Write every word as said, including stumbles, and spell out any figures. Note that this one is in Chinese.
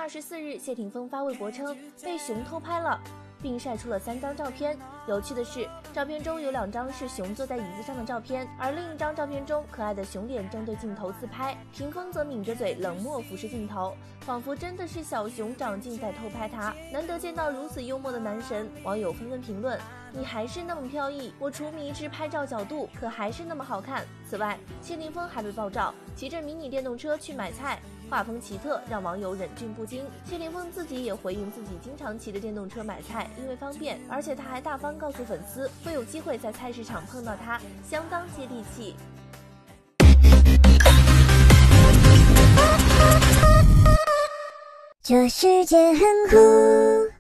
二十四日，谢霆锋发微博称被熊偷拍了，并晒出了三张照片。有趣的是，照片中有两张是熊坐在椅子上的照片，而另一张照片中，可爱的熊脸正对镜头自拍，霆锋则抿着嘴冷漠俯视镜头，仿佛真的是小熊掌镜在偷拍他。难得见到如此幽默的男神，网友纷纷评论：你还是那么飘逸，我除迷之拍照角度，可还是那么好看。此外，谢霆锋还被爆照骑着迷你电动车去买菜，画风奇特，让网友忍俊不禁。谢霆锋自己也回应自己经常骑着电动车买菜，因为方便，而且他还大方告诉粉丝会有机会在菜市场碰到他，相当接地气。 这世界很酷。